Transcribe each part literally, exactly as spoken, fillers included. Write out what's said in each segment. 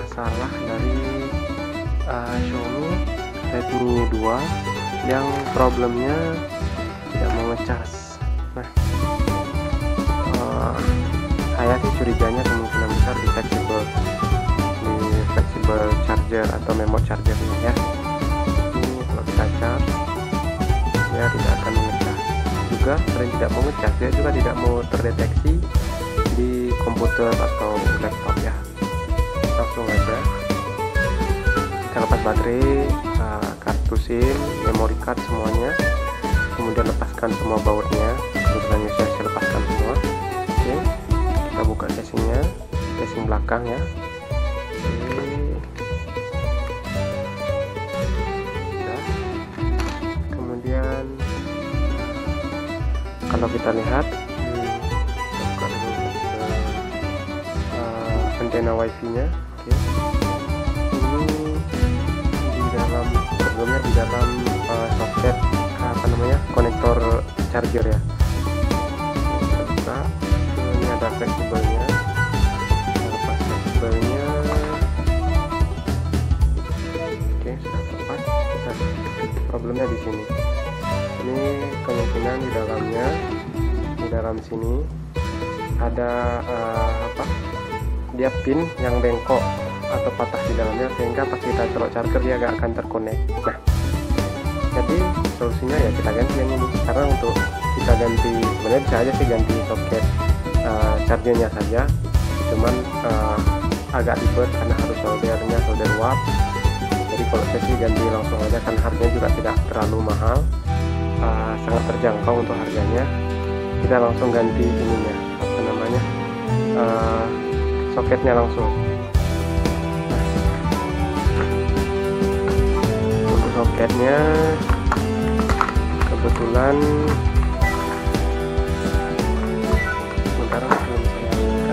masalah dari uh, Xiaomi Redmi dua yang problemnya tidak mau ngecas. Nah, uh, saya sih curiganya kemungkinan besar di flexible di flexible charger atau memo chargernya ya. Ini kalau kita charge dia tidak akan mengecas. Juga selain tidak mau ngecas, dia juga tidak mau terdeteksi di komputer atau laptop ya. Langsung aja kita lepas baterai, uh, kartu SIM, memory card semuanya, kemudian lepaskan semua bautnya. Kebetulan saya, saya lepaskan semua. Oke, kita buka casingnya, casing belakang ya. Oke. Sudah. Kemudian kalau kita lihat antena wifi nya, oke. Ini di dalam problemnya di dalam uh, soket apa namanya konektor charger ya. Kita buka, ini ada fleksibelnya, lepas fleksibelnya, oke sudah lepas. Nah, problemnya di sini. Ini kemungkinan di dalamnya, di dalam sini ada uh, apa? Dia pin yang bengkok atau patah di dalamnya, sehingga pas kita colok charger dia gak akan terkonek. Nah, jadi solusinya ya kita ganti yang ini. Karena untuk kita ganti, sebenarnya bisa aja sih ganti soket uh, chargernya saja, cuman uh, agak ribet karena harus soldernya solder uap. Jadi kalau saya sih ganti langsung aja, kan harganya juga tidak terlalu mahal, uh, sangat terjangkau untuk harganya. Kita langsung ganti ininya, apa namanya, uh, soketnya langsung. Nah, untuk soketnya kebetulan sebentar belum saya buka.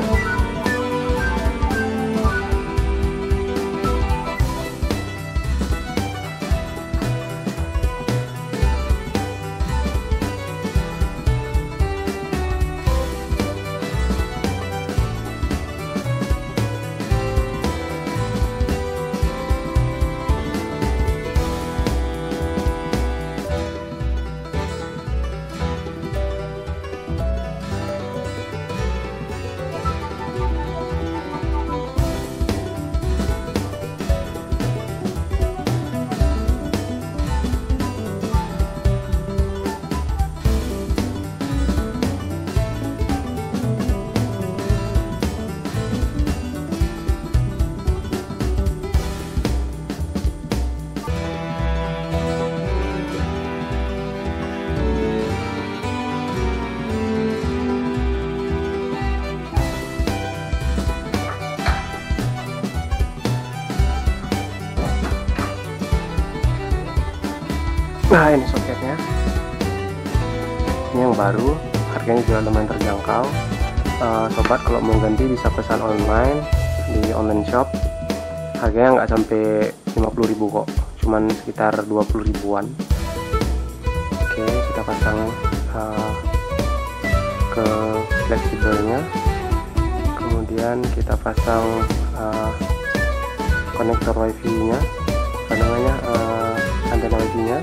Nah, ini soketnya, ini yang baru, harganya juga lumayan terjangkau. uh, sobat kalau mau ganti bisa pesan online di online shop, harganya nggak sampai lima puluh ribu kok, cuman sekitar dua puluh ribuan. Oke, kita pasang uh, ke fleksibelnya, kemudian kita pasang uh, konektor wifi nya, apa namanya, uh, antena wifi nya.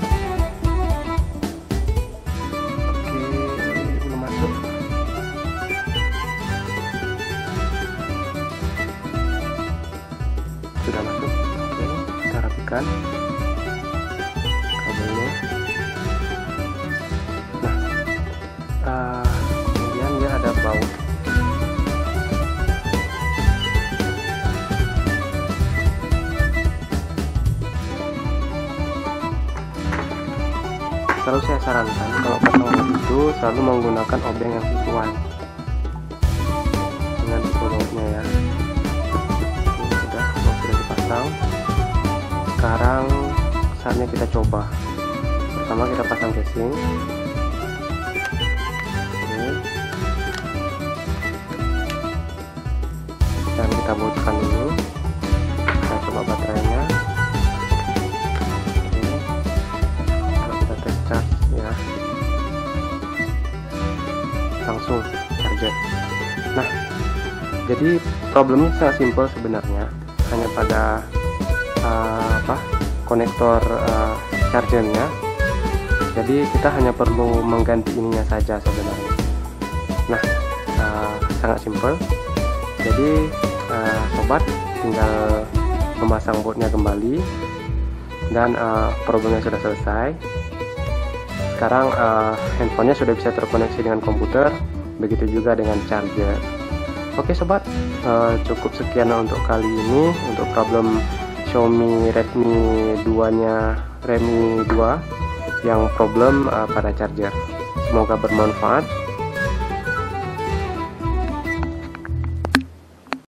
Sudah masuk. Oke, kita rapikan kabelnya. Nah, uh, kemudian dia ada baut. Selalu saya sarankan kalau pasang baut itu selalu menggunakan obeng yang sesuai dengan tipe bautnya ya. Sekarang saatnya kita coba. Pertama kita pasang casing. Oke. Dan kita bautkan dulu. Kita coba baterainya. Oke. Kalau kita tes charge ya, langsung charger. Nah, jadi problemnya sangat simpel sebenarnya. hanya pada uh, apa konektor uh, chargernya. Jadi kita hanya perlu mengganti ininya saja sebenarnya. Nah, uh, sangat simpel. Jadi uh, sobat tinggal memasang boardnya kembali dan uh, problemnya sudah selesai. Sekarang uh, handphonenya sudah bisa terkoneksi dengan komputer, begitu juga dengan charger. Oke sobat, uh, cukup sekian untuk kali ini untuk problem Xiaomi Redmi dua nya Redmi dua yang problem uh, pada charger. Semoga bermanfaat.